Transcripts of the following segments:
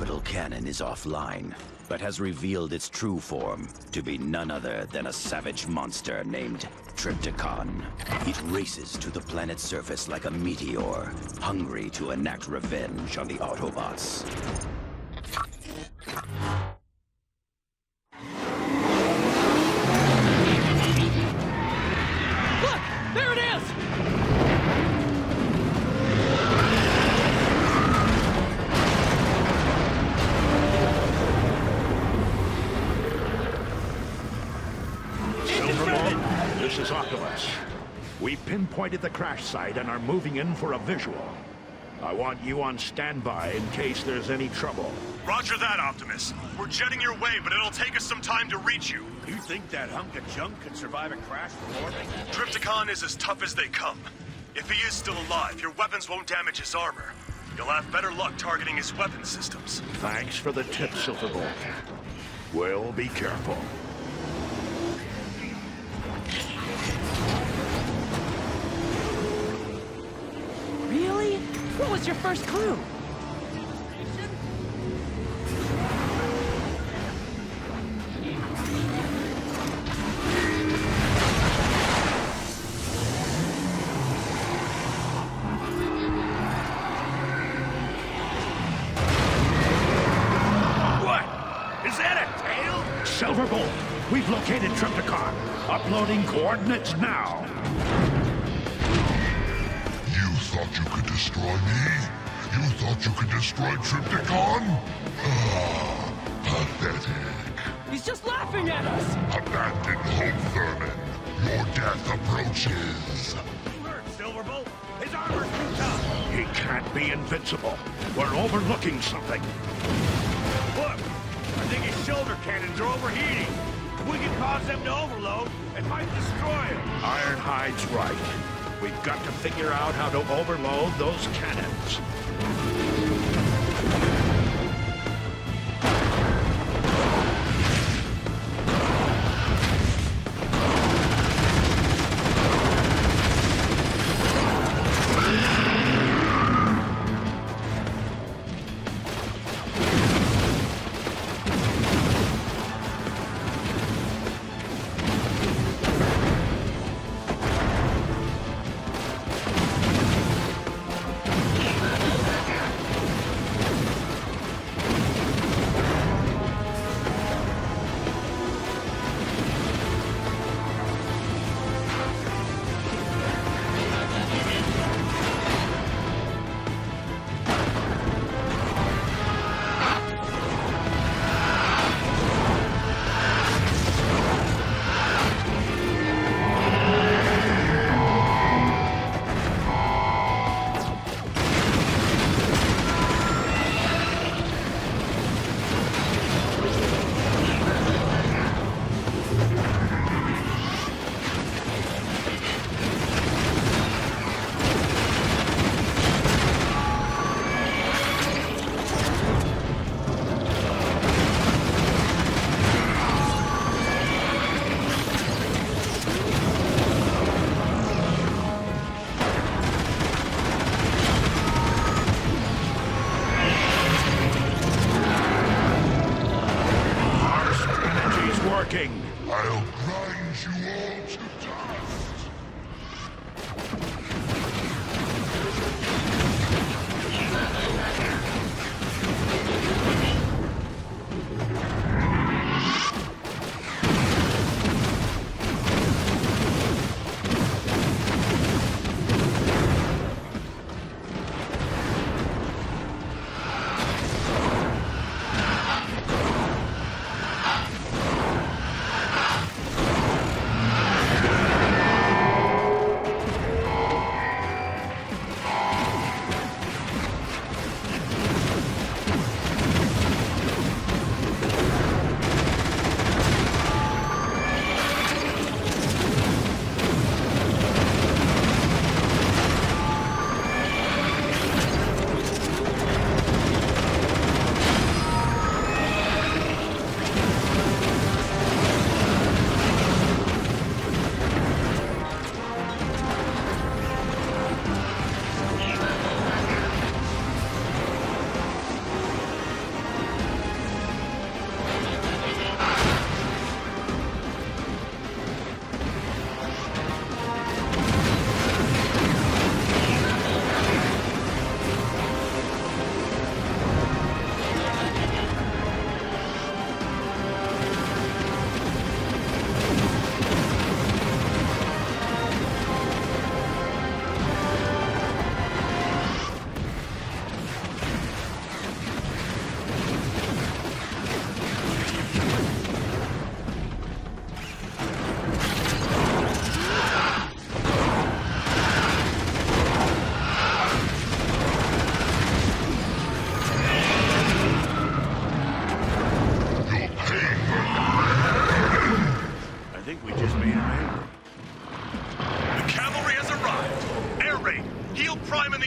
orbital cannon is offline, but has revealed its true form to be none other than a savage monster named Trypticon. It races to the planet's surface like a meteor, hungry to enact revenge on the Autobots. Look! There it is! Silverbolt, this is Optimus. We pinpointed the crash site and are moving in for a visual. I want you on standby in case there's any trouble. Roger that, Optimus. We're jetting your way, but it'll take us some time to reach you. You think that hunk of junk could survive a crash from orbit? Trypticon is as tough as they come. If he is still alive, your weapons won't damage his armor. You'll have better luck targeting his weapon systems. Thanks for the tip, Silverbolt. We'll be careful. Really? What was your first clue? What? Is that a tail? Silverbolt, we've located Trypticon. Uploading coordinates now. You thought you could destroy me? You thought you could destroy Trypticon? Ah, pathetic. He's just laughing at us! Abandon hope, Thurman. Your death approaches. You heard, Silverbolt. His armor's too tough. He can't be invincible. We're overlooking something. Look, I think his shoulder cannons are overheating. If we can cause them to overload, it might destroy him. Ironhide's right. We've got to figure out how to overload those cannons.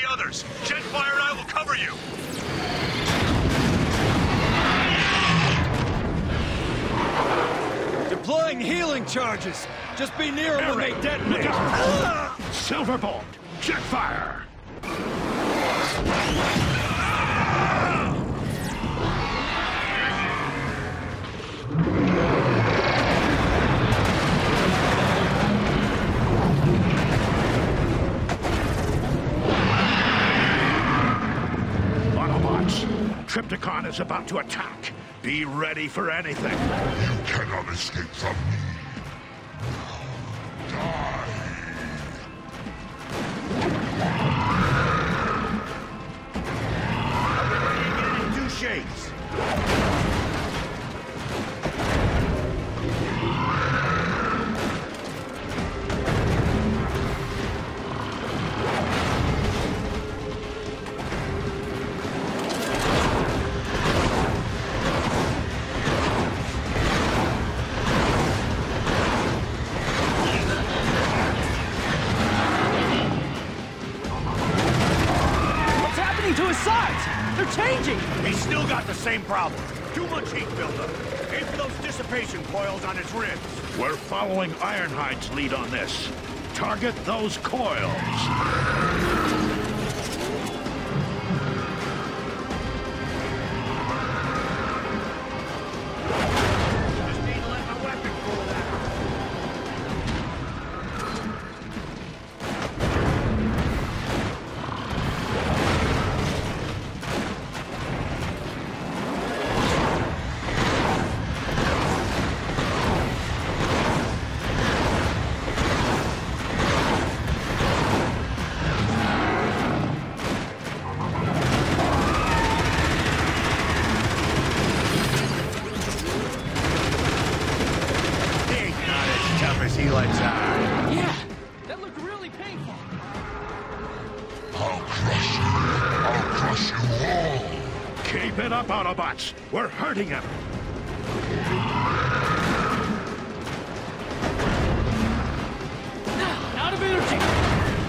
the others. Jetfire and I will cover you. Deploying healing charges. Just be near them when they detonate. Silverbolt, Jetfire. Autobots, Trypticon is about to attack. Be ready for anything. You cannot escape from me. Die. Get in 2 shakes. To his sides! They're changing! He's still got the same problem. Too much heat buildup. Aim for those dissipation coils on his ribs. We're following Ironhide's lead on this. Target those coils. Just need to let my weapon cool down. Yeah, that looked really painful. I'll crush you. I'll crush you all. Keep it up, Autobots. We're hurting him. Out of energy!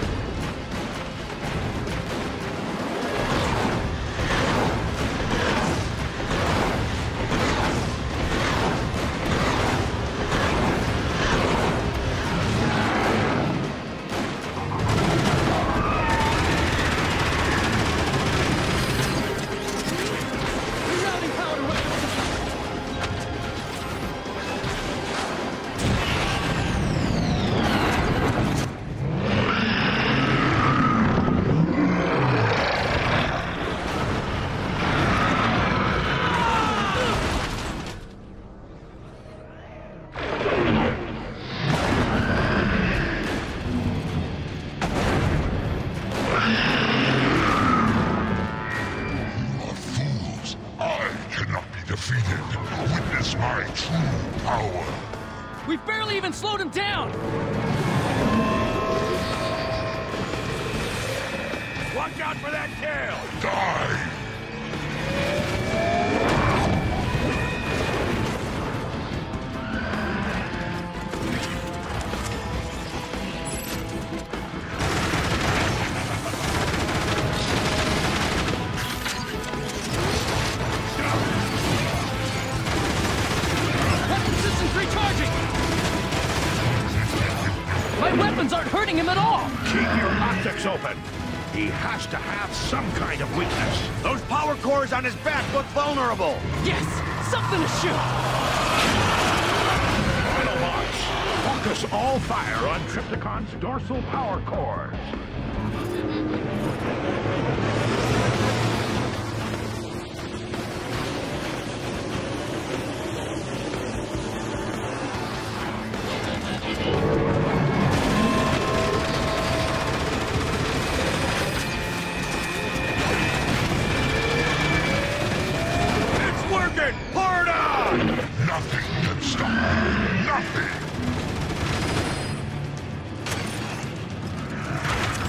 Rerouting power weapons. Defeated. Witness my true power. We've barely even slowed him down! Watch out for that tail! Die! Weapon systems recharging! My weapons aren't hurting him at all! Keep your optics open. He has to have some kind of weakness. Those power cores on his back look vulnerable! Yes! Something to shoot! Autobots, focus all fire on Trypticon's dorsal power cores. It's working! Pour it on! Nothing can stop me. Nothing!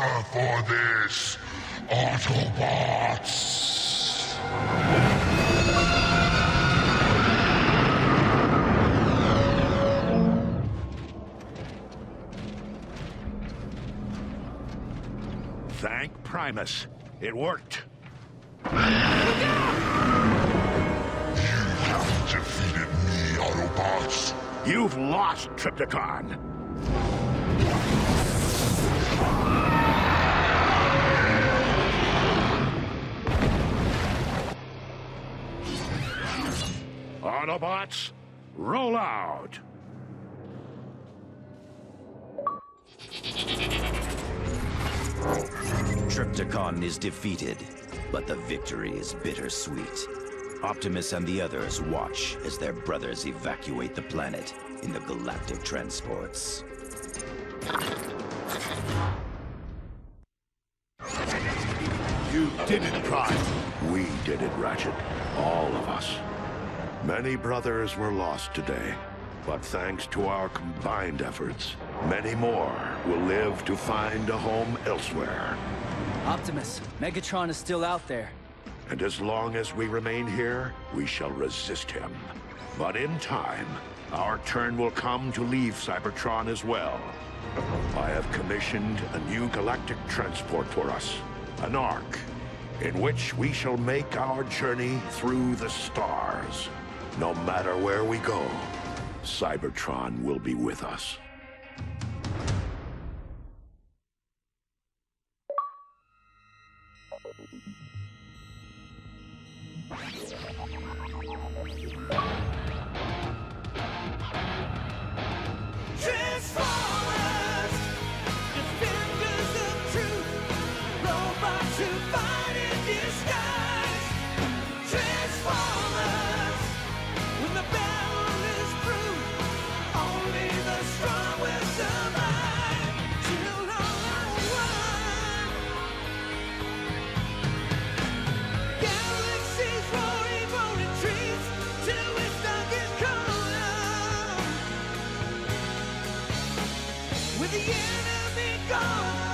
answer for this, Autobots! Thank Primus. It worked. You haven't defeated me, Autobots. You've lost, Trypticon. Autobots, roll out. Trypticon is defeated, but the victory is bittersweet. Optimus and the others watch as their brothers evacuate the planet in the galactic transports. You did it, Prime. We did it, Ratchet. All of us. Many brothers were lost today, but thanks to our combined efforts, many more will live to find a home elsewhere. Optimus, Megatron is still out there. And as long as we remain here, we shall resist him. But in time, our turn will come to leave Cybertron as well. I have commissioned a new galactic transport for us, an Ark, in which we shall make our journey through the stars. No matter where we go, Cybertron will be with us. Transformers, defenders of truth, robots who fight in disguise. Transformers, when the battle is through, only the strong will survive. Children run. Galaxies roaring, rolling trees, till its darkest corner. With the enemy gone,